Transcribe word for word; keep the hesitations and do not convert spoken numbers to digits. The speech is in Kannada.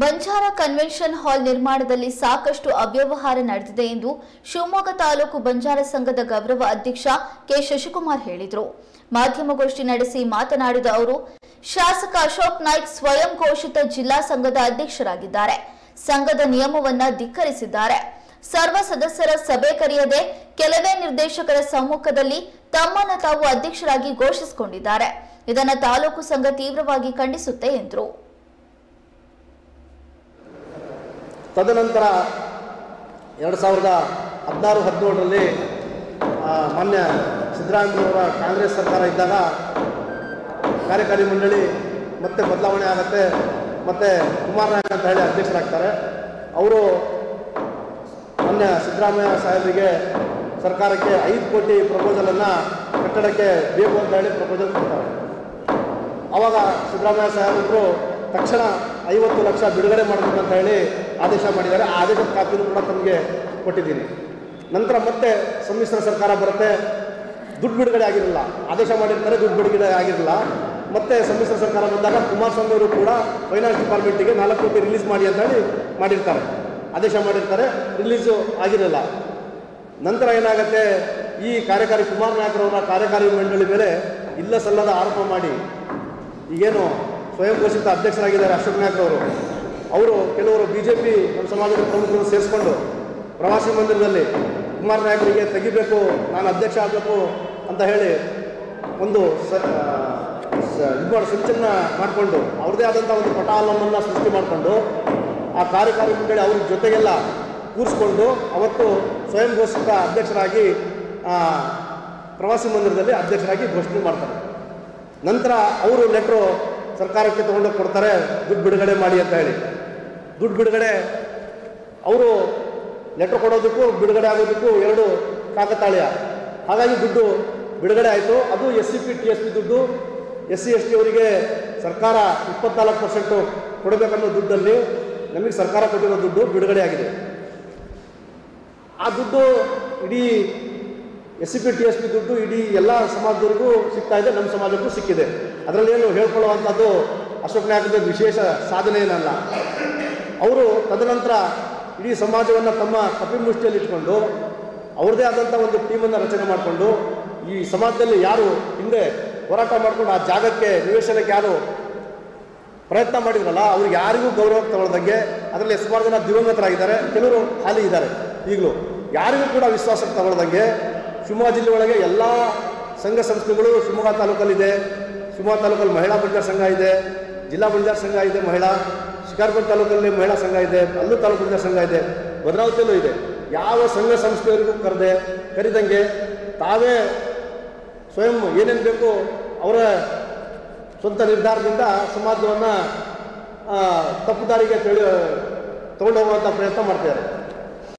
ಬಂಜಾರ ಕನ್ವೆನ್ಷನ್ ಹಾಲ್ ನಿರ್ಮಾಣದಲ್ಲಿ ಸಾಕಷ್ಟು ಅವ್ಯವಹಾರ ನಡೆದಿದೆ ಎಂದು ಶಿವಮೊಗ್ಗ ತಾಲೂಕು ಬಂಜಾರ ಸಂಘದ ಗೌರವ ಅಧ್ಯಕ್ಷ ಕೆ ಶಶಿಕುಮಾರ್ ಹೇಳಿದರು. ಮಾಧ್ಯಮಗೋಷ್ಠಿ ನಡೆಸಿ ಮಾತನಾಡಿದ ಅವರು, ಶಾಸಕ ಅಶೋಕ್ ನಾಯ್ಕ್ ಸ್ವಯಂ ಘೋಷಿತ ಜಿಲ್ಲಾ ಸಂಘದ ಅಧ್ಯಕ್ಷರಾಗಿದ್ದಾರೆ. ಸಂಘದ ನಿಯಮವನ್ನ ಧಿಕ್ಕರಿಸಿದ್ದಾರೆ. ಸರ್ವ ಸದಸ್ಯರ ಸಭೆ ಕರೆಯದೆ ಕೆಲವೇ ನಿರ್ದೇಶಕರ ಸಮ್ಮುಖದಲ್ಲಿ ತಮ್ಮನ್ನು ತಾವು ಅಧ್ಯಕ್ಷರಾಗಿ ಘೋಷಿಸಿಕೊಂಡಿದ್ದಾರೆ. ಇದನ್ನು ತಾಲೂಕು ಸಂಘ ತೀವ್ರವಾಗಿ ಖಂಡಿಸುತ್ತೆ ಎಂದರು. ತದನಂತರ ಎರಡು ಸಾವಿರದ ಹದಿನಾರು ಹದಿನೇಳರಲ್ಲಿ ಮಾನ್ಯ ಸಿದ್ದರಾಮಯ್ಯವರ ಕಾಂಗ್ರೆಸ್ ಸರ್ಕಾರ ಇದ್ದಾಗ ಕಾರ್ಯಕಾರಿ ಮಂಡಳಿ ಮತ್ತೆ ಬದಲಾವಣೆ ಆಗುತ್ತೆ. ಮತ್ತು ಕುಮಾರ್ ನಾಯಕ್ ಅಂತ ಹೇಳಿ ಅಧ್ಯಕ್ಷರಾಗ್ತಾರೆ. ಅವರು ಮಾನ್ಯ ಸಿದ್ದರಾಮಯ್ಯ ಸಾಹೇಬರಿಗೆ ಸರ್ಕಾರಕ್ಕೆ ಐದು ಕೋಟಿ ಪ್ರಪೋಸಲನ್ನು ಕಟ್ಟಡಕ್ಕೆ ಬೇಕು ಅಂತ ಹೇಳಿ ಪ್ರಪೋಸಲ್ ಕೊಡ್ತಾರೆ. ಆವಾಗ ಸಿದ್ದರಾಮಯ್ಯ ಸಾಹೇಬರು ತಕ್ಷಣ ಐವತ್ತು ಲಕ್ಷ ಬಿಡುಗಡೆ ಮಾಡಬೇಕು ಅಂತ ಹೇಳಿ ಆದೇಶ ಮಾಡಿದ್ದಾರೆ. ಆ ಆದೇಶದ ಕಾಪಿನೂ ಕೂಡ ತಮಗೆ ಕೊಟ್ಟಿದ್ದೀನಿ. ನಂತರ ಮತ್ತೆ ಸಮ್ಮಿಶ್ರ ಸರ್ಕಾರ ಬರುತ್ತೆ, ದುಡ್ಡು ಬಿಡುಗಡೆ ಆಗಿರಲಿಲ್ಲ. ಆದೇಶ ಮಾಡಿರ್ತಾರೆ, ದುಡ್ಡು ಬಿಡುಗಡೆ ಆಗಿರಲಿಲ್ಲ. ಮತ್ತೆ ಸಮ್ಮಿಶ್ರ ಸರ್ಕಾರ ಬಂದಾಗ ಕುಮಾರಸ್ವಾಮಿ ಅವರು ಕೂಡ ಫೈನಾನ್ಸ್ ಡಿಪಾರ್ಟ್ಮೆಂಟಿಗೆ ನಾಲ್ಕು ಕೋಟಿ ರಿಲೀಸ್ ಮಾಡಿ ಅಂತ ಹೇಳಿ ಮಾಡಿರ್ತಾರೆ, ಆದೇಶ ಮಾಡಿರ್ತಾರೆ, ರಿಲೀಸು ಆಗಿರಲಿಲ್ಲ. ನಂತರ ಏನಾಗುತ್ತೆ, ಈ ಕಾರ್ಯಕಾರಿ ಕುಮಾರ್ ನಾಯಕರವರ ಕಾರ್ಯಕಾರಿ ಮಂಡಳಿ ಮೇಲೆ ಇಲ್ಲ ಸಲ್ಲದ ಆರೋಪ ಮಾಡಿ ಈಗೇನು ಸ್ವಯಂ ಘೋಷಿತ ಅಧ್ಯಕ್ಷರಾಗಿದ್ದಾರೆ ಅಶೋಕ್ ನಾಯ್ಕ್ ಅವರು, ಅವರು ಕೆಲವರು ಬಿ ಜೆ ಪಿ ನಮ್ಮ ಸಮಾಜದ ಪ್ರಮುಖರನ್ನು ಸೇರಿಸ್ಕೊಂಡು ಪ್ರವಾಸಿ ಮಂದಿರದಲ್ಲಿ ಕುಮಾರ್ ನಾಯಕರಿಗೆ ತೆಗಿಬೇಕು, ನಾನು ಅಧ್ಯಕ್ಷ ಆಗಬೇಕು ಅಂತ ಹೇಳಿ ಒಂದು ಸ ಇದು ಮಾಡಿ ಸಂಚಲನ ಮಾಡಿಕೊಂಡು ಅವ್ರದ್ದೇ ಆದಂಥ ಒಂದು ಪಟಾಲವನ್ನು ಸೃಷ್ಟಿ ಮಾಡಿಕೊಂಡು ಆ ಕಾರ್ಯಕಾರಿ ಮಂಡಳಿ ಅವ್ರ ಜೊತೆಗೆಲ್ಲ ಕೂರಿಸ್ಕೊಂಡು ಅವತ್ತು ಸ್ವಯಂ ಘೋಷಿತ ಅಧ್ಯಕ್ಷರಾಗಿ ಪ್ರವಾಸಿ ಮಂದಿರದಲ್ಲಿ ಅಧ್ಯಕ್ಷರಾಗಿ ಘೋಷಣೆ ಮಾಡ್ತಾರೆ. ನಂತರ ಅವರು ಲೆಟ್ರು ಸರ್ಕಾರಕ್ಕೆ ತೊಗೊಂಡೋಗಿ ಕೊಡ್ತಾರೆ, ದುಡ್ಡು ಬಿಡುಗಡೆ ಮಾಡಿ ಅಂತ ಹೇಳಿ. ದುಡ್ಡು ಬಿಡುಗಡೆ ಅವರು ಲೆಟ್ರ್ ಕೊಡೋದಕ್ಕೂ ಬಿಡುಗಡೆ ಆಗೋದಕ್ಕೂ ಎರಡು ಕಾಕತಾಳೀಯ. ಹಾಗಾಗಿ ದುಡ್ಡು ಬಿಡುಗಡೆ ಆಯಿತು. ಅದು S C P T S P ದುಡ್ಡು. ಎಸ್ ಸಿ ಎಸ್ ಟಿ ಅವರಿಗೆ ಸರ್ಕಾರ ಇಪ್ಪತ್ನಾಲ್ಕು ಪರ್ಸೆಂಟು ಕೊಡಬೇಕನ್ನೋ ದುಡ್ಡಲ್ಲಿ ನಮಗೆ ಸರ್ಕಾರ ಕೊಟ್ಟಿರೋ ದುಡ್ಡು ಬಿಡುಗಡೆ ಆಗಿದೆ. ಆ ದುಡ್ಡು ಇಡೀ S C P T S P ದುಡ್ಡು ಇಡೀ ಎಲ್ಲ ಸಮಾಜದವರಿಗೂ ಸಿಗ್ತಾ ಇದೆ, ನಮ್ಮ ಸಮಾಜಕ್ಕೂ ಸಿಕ್ಕಿದೆ. ಅದರಲ್ಲೇನು ಹೇಳ್ಕೊಳ್ಳುವಂಥದ್ದು ಅಶೋಕ್ ನಾಯಕದ ವಿಶೇಷ ಸಾಧನೆ ಏನಲ್ಲ. ಅವರು ತದನಂತರ ಇಡೀ ಸಮಾಜವನ್ನು ತಮ್ಮ ಕಪಿಮುಷ್ಟಿಯಲ್ಲಿ ಇಟ್ಕೊಂಡು ಅವ್ರದ್ದೇ ಆದಂಥ ಒಂದು ಟೀಮನ್ನು ರಚನೆ ಮಾಡಿಕೊಂಡು ಈ ಸಮಾಜದಲ್ಲಿ ಯಾರು ಹಿಂದೆ ಹೋರಾಟ ಮಾಡಿಕೊಂಡು ಆ ಜಾಗಕ್ಕೆ ನಿವೇಶನಕ್ಕೆ ಯಾರು ಪ್ರಯತ್ನ ಮಾಡಿದ್ರಲ್ಲ ಅವ್ರಿಗೆ ಯಾರಿಗೂ ಗೌರವ ತಗೊಳ್ದಂಗೆ, ಅದರಲ್ಲಿ ಸುಮಾರು ಜನ ದಿವಂಗತರಾಗಿದ್ದಾರೆ, ಕೆಲವರು ಹಾಲಿ ಇದ್ದಾರೆ ಈಗಲೂ, ಯಾರಿಗೂ ಕೂಡ ವಿಶ್ವಾಸಕ್ಕೆ ತಗೊಳ್ದಂಗೆ ಶಿವಮೊಗ್ಗ ಜಿಲ್ಲೆ ಒಳಗೆ ಎಲ್ಲ ಸಂಘ ಸಂಸ್ಥೆಗಳು ಶಿವಮೊಗ್ಗ ತಾಲೂಕಲ್ಲಿದೆ. ಶಿವಮೊಗ್ಗ ತಾಲೂಕಲ್ಲಿ ಮಹಿಳಾ ಬಂಜಾರ ಸಂಘ ಇದೆ, ಜಿಲ್ಲಾ ಬಂಜಾರ ಸಂಘ ಇದೆ, ಮಹಿಳಾ ಶಿಕಾರ್ಪುರ ತಾಲೂಕಲ್ಲಿ ಮಹಿಳಾ ಸಂಘ ಇದೆ, ಅಲ್ಲೂ ತಾಲೂಕು ಬಂಜಾರ ಸಂಘ ಇದೆ, ಭದ್ರಾವತಿಯಲ್ಲೂ ಇದೆ. ಯಾವ ಸಂಘ ಸಂಸ್ಥೆಯವರಿಗೂ ಕರೆದೆ ಕರೆದಂಗೆ ತಾವೇ ಸ್ವಯಂ ಏನೇನು ಬೇಕು ಅವರ ಸ್ವಂತ ನಿರ್ಧಾರದಿಂದ ಸಮಾಜವನ್ನು ತಪ್ಪು ದಾರಿಗೆ ತಿಳಿ ತೊಗೊಂಡು ಹೋಗುವಂಥ ಪ್ರಯತ್ನ ಮಾಡ್ತಿದ್ದಾರೆ.